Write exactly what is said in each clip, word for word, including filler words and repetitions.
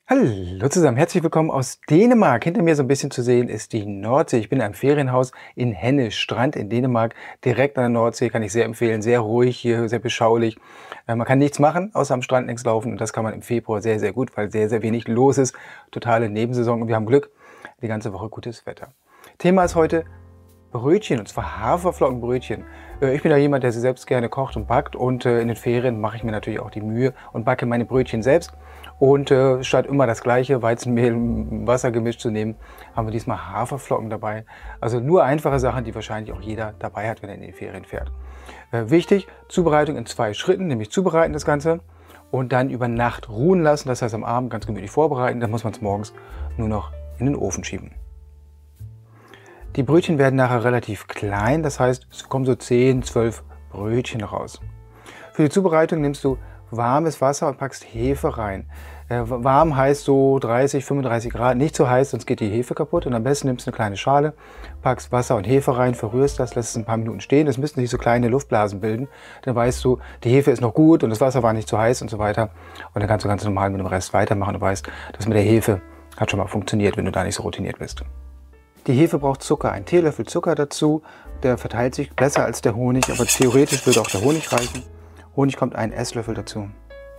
Hallo zusammen, herzlich willkommen aus Dänemark. Hinter mir so ein bisschen zu sehen ist die Nordsee. Ich bin in einem Ferienhaus in Henne Strand in Dänemark, direkt an der Nordsee, kann ich sehr empfehlen. Sehr ruhig hier, sehr beschaulich. Äh, man kann nichts machen, außer am Strand längs laufen und das kann man im Februar sehr, sehr gut, weil sehr, sehr wenig los ist. Totale Nebensaison und wir haben Glück, die ganze Woche gutes Wetter. Thema ist heute Brötchen, und zwar Haferflockenbrötchen. Ich bin ja jemand, der sie selbst gerne kocht und backt, und in den Ferien mache ich mir natürlich auch die Mühe und backe meine Brötchen selbst. Und äh, statt immer das gleiche Weizenmehl, Wasser gemischt zu nehmen, haben wir diesmal Haferflocken dabei. Also nur einfache Sachen, die wahrscheinlich auch jeder dabei hat, wenn er in die Ferien fährt. Äh, wichtig, Zubereitung in zwei Schritten, nämlich zubereiten das Ganze und dann über Nacht ruhen lassen. Das heißt am Abend ganz gemütlich vorbereiten, dann muss man es morgens nur noch in den Ofen schieben. Die Brötchen werden nachher relativ klein, das heißt, es kommen so zehn, zwölf Brötchen raus. Für die Zubereitung nimmst du warmes Wasser und packst Hefe rein. Äh, warm heißt so dreißig, fünfunddreißig Grad, nicht zu heiß, sonst geht die Hefe kaputt. Und am besten nimmst du eine kleine Schale, packst Wasser und Hefe rein, verrührst das, lässt es ein paar Minuten stehen. Es müssten sich so kleine Luftblasen bilden. Dann weißt du, die Hefe ist noch gut und das Wasser war nicht zu heiß und so weiter. Und dann kannst du ganz normal mit dem Rest weitermachen und weißt, das mit der Hefe hat schon mal funktioniert, wenn du da nicht so routiniert bist. Die Hefe braucht Zucker, ein Teelöffel Zucker dazu. Der verteilt sich besser als der Honig, aber theoretisch würde auch der Honig reichen. Honig kommt ein Esslöffel dazu.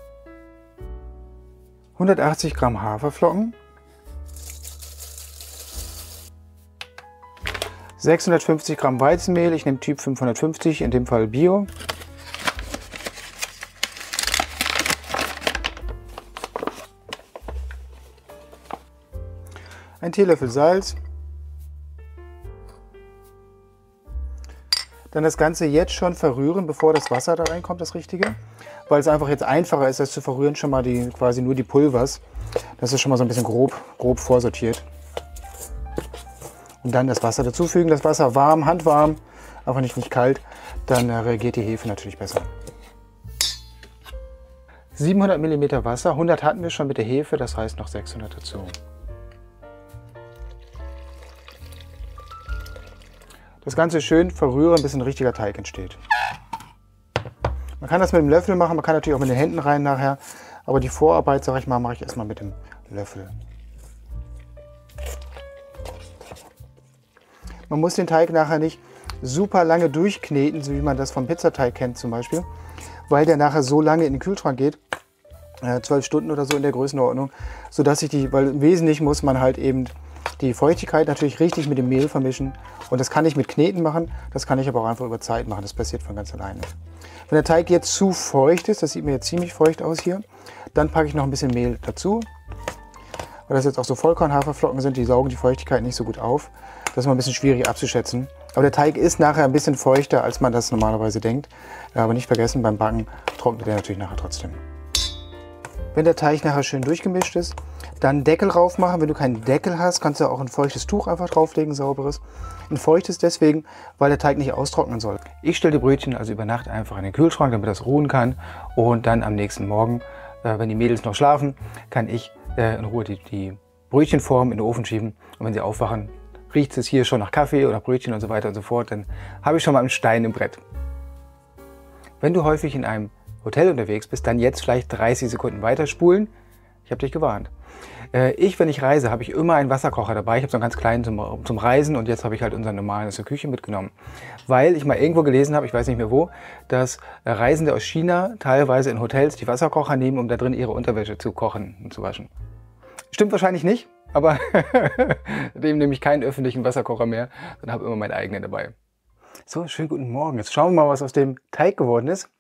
hundertachtzig Gramm Haferflocken. sechshundertfünfzig Gramm Weizenmehl, ich nehme Typ fünfhundertfünfzig, in dem Fall Bio. Ein Teelöffel Salz. Dann das Ganze jetzt schon verrühren, bevor das Wasser da reinkommt, das Richtige. Weil es einfach jetzt einfacher ist, das zu verrühren, schon mal die, quasi nur die Pulvers. Das ist schon mal so ein bisschen grob, grob vorsortiert. Und dann das Wasser dazufügen. Das Wasser warm, handwarm, aber nicht, nicht kalt. Dann reagiert die Hefe natürlich besser. siebenhundert Milliliter Wasser, hundert hatten wir schon mit der Hefe, das heißt noch sechshundert dazu. Das Ganze schön verrühren, bis ein richtiger Teig entsteht. Man kann das mit dem Löffel machen, man kann natürlich auch mit den Händen rein nachher, aber die Vorarbeit, sage ich mal, mache ich erstmal mit dem Löffel. Man muss den Teig nachher nicht super lange durchkneten, so wie man das vom Pizzateig kennt zum Beispiel, weil der nachher so lange in den Kühlschrank geht, zwölf Stunden oder so in der Größenordnung, sodass ich die, weil im Wesentlichen muss man halt eben die Feuchtigkeit natürlich richtig mit dem Mehl vermischen. Und das kann ich mit Kneten machen, das kann ich aber auch einfach über Zeit machen. Das passiert von ganz alleine. Wenn der Teig jetzt zu feucht ist, das sieht mir jetzt ziemlich feucht aus hier, dann packe ich noch ein bisschen Mehl dazu. Weil das jetzt auch so Vollkorn-Haferflocken sind, die saugen die Feuchtigkeit nicht so gut auf. Das ist mal ein bisschen schwierig abzuschätzen. Aber der Teig ist nachher ein bisschen feuchter, als man das normalerweise denkt. Aber nicht vergessen, beim Backen trocknet der natürlich nachher trotzdem. Wenn der Teig nachher schön durchgemischt ist, dann Deckel drauf machen. Wenn du keinen Deckel hast, kannst du auch ein feuchtes Tuch einfach drauflegen, sauberes. Ein feuchtes deswegen, weil der Teig nicht austrocknen soll. Ich stelle die Brötchen also über Nacht einfach in den Kühlschrank, damit das ruhen kann. Und dann am nächsten Morgen, äh, wenn die Mädels noch schlafen, kann ich äh, in Ruhe die, die Brötchenform in den Ofen schieben. Und wenn sie aufwachen, riecht es hier schon nach Kaffee oder Brötchen und so weiter und so fort. Dann habe ich schon mal einen Stein im Brett. Wenn du häufig in einem Hotel unterwegs bist, dann jetzt vielleicht dreißig Sekunden weiterspulen. Ich habe dich gewarnt. Ich, wenn ich reise, habe ich immer einen Wasserkocher dabei. Ich habe so einen ganz kleinen zum, zum Reisen und jetzt habe ich halt unseren normalen aus der Küche mitgenommen. Weil ich mal irgendwo gelesen habe, ich weiß nicht mehr wo, dass Reisende aus China teilweise in Hotels die Wasserkocher nehmen, um da drin ihre Unterwäsche zu kochen und zu waschen. Stimmt wahrscheinlich nicht, aber dem nehme ich keinen öffentlichen Wasserkocher mehr, sondern habe immer meinen eigenen dabei. So, schönen guten Morgen. Jetzt schauen wir mal, was aus dem Teig geworden ist.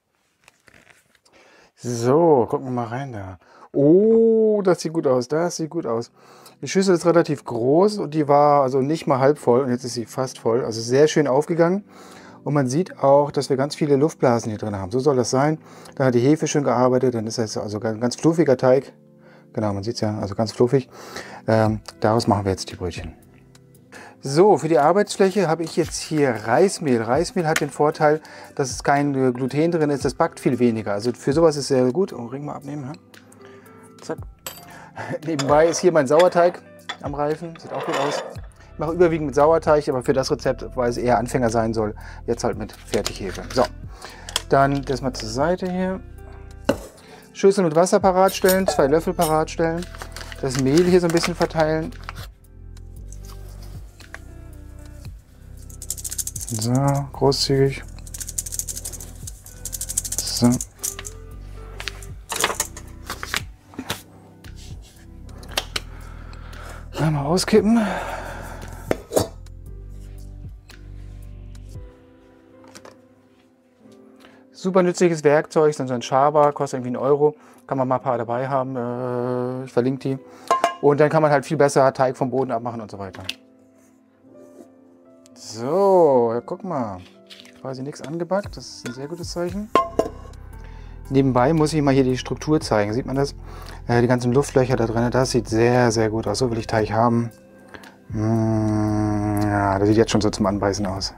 So, gucken wir mal rein da. Oh, das sieht gut aus, das sieht gut aus. Die Schüssel ist relativ groß und die war also nicht mal halb voll und jetzt ist sie fast voll. Also sehr schön aufgegangen und man sieht auch, dass wir ganz viele Luftblasen hier drin haben. So soll das sein. Dann hat die Hefe schön gearbeitet, dann ist das also ein ganz fluffiger Teig. Genau, man sieht es ja, also ganz fluffig. Ähm, daraus machen wir jetzt die Brötchen. So, für die Arbeitsfläche habe ich jetzt hier Reismehl. Reismehl hat den Vorteil, dass es kein Gluten drin ist, das backt viel weniger. Also für sowas ist es sehr gut. Oh, Ring mal abnehmen. Ja? Zack. Nebenbei ist hier mein Sauerteig am Reifen, sieht auch gut aus. Ich mache überwiegend mit Sauerteig, aber für das Rezept, weil es eher Anfänger sein soll, jetzt halt mit Fertighefe. So, dann das mal zur Seite hier. Schüssel mit Wasser parat stellen, zwei Löffel parat stellen. das Mehl hier so ein bisschen verteilen. So, großzügig. So. Einmal auskippen. Super nützliches Werkzeug, so ein Schaber, kostet irgendwie einen Euro. Kann man mal ein paar dabei haben. Äh, ich verlinke die. Und dann kann man halt viel besser Teig vom Boden abmachen und so weiter. So, ja, guck mal. Quasi nichts angebackt. Das ist ein sehr gutes Zeichen. Nebenbei muss ich mal hier die Struktur zeigen. Sieht man das? Äh, die ganzen Luftlöcher da drin. Das sieht sehr, sehr gut aus. So will ich Teig haben. Mmh, ja, das sieht jetzt schon so zum Anbeißen aus.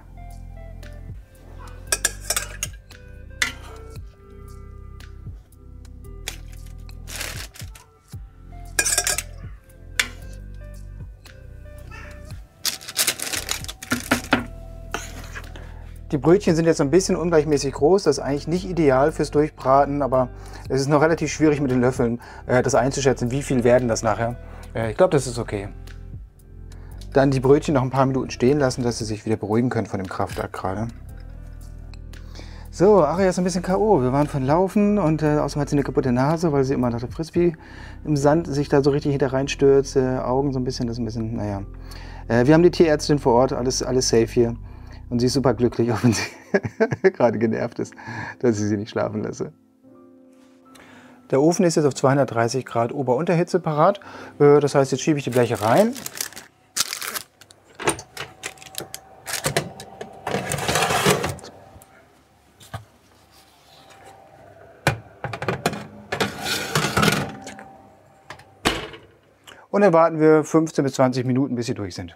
Die Brötchen sind jetzt ein bisschen ungleichmäßig groß, das ist eigentlich nicht ideal fürs Durchbraten, aber es ist noch relativ schwierig mit den Löffeln äh, das einzuschätzen, wie viel werden das nachher. Äh, ich glaube, das ist okay. Dann die Brötchen noch ein paar Minuten stehen lassen, dass sie sich wieder beruhigen können von dem Kraftwerk gerade. So, Aria ist ein bisschen K O Wir waren von Laufen und äh, außerdem hat sie eine kaputte Nase, weil sie immer nach der Frisbee im Sand sich da so richtig hinter reinstürzt, äh, Augen so ein bisschen, das ist ein bisschen, naja. Äh, wir haben die Tierärztin vor Ort, alles, alles safe hier. Und sie ist super glücklich, auch wenn sie gerade genervt ist, dass ich sie nicht schlafen lasse. Der Ofen ist jetzt auf zweihundertdreißig Grad Ober-Unterhitze parat. Das heißt, jetzt schiebe ich die Bleche rein. Und dann warten wir fünfzehn bis zwanzig Minuten, bis sie durch sind.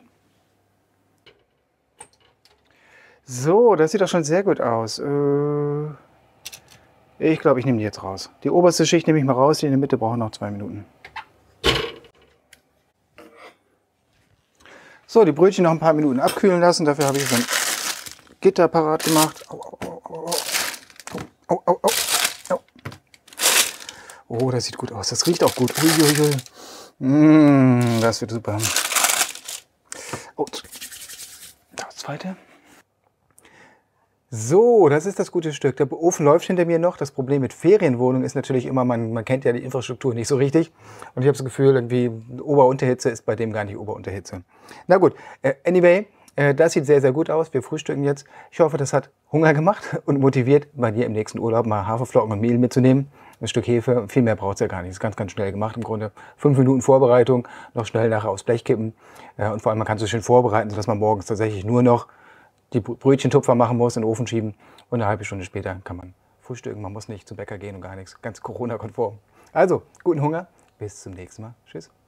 So, das sieht doch schon sehr gut aus. Äh, ich glaube, ich nehme die jetzt raus. Die oberste Schicht nehme ich mal raus, die in der Mitte brauchen noch zwei Minuten. So, die Brötchen noch ein paar Minuten abkühlen lassen. Dafür habe ich so ein Gitter parat gemacht. Au, au, au, au, au, au, au. Oh, das sieht gut aus. Das riecht auch gut. Uiuiui. Mmh, das wird super. Oh, das zweite. So, das ist das gute Stück. Der Ofen läuft hinter mir noch. Das Problem mit Ferienwohnungen ist natürlich immer, man, man kennt ja die Infrastruktur nicht so richtig. Und ich habe das Gefühl, irgendwie Ober-Unterhitze ist bei dem gar nicht Ober-Unterhitze. Na gut, äh, anyway, äh, das sieht sehr, sehr gut aus. Wir frühstücken jetzt. Ich hoffe, das hat Hunger gemacht und motiviert, bei dir im nächsten Urlaub mal Haferflocken und Mehl mitzunehmen. Ein Stück Hefe, viel mehr braucht es ja gar nicht. Das ist ganz, ganz schnell gemacht im Grunde. Fünf Minuten Vorbereitung, noch schnell nachher aufs Blech kippen. Äh, und vor allem, man kann es so schön vorbereiten, sodass man morgens tatsächlich nur noch die Brötchentupfer machen muss, in den Ofen schieben und eine halbe Stunde später kann man frühstücken. Man muss nicht zum Bäcker gehen und gar nichts. Ganz Corona-konform. Also, guten Hunger. Bis zum nächsten Mal. Tschüss.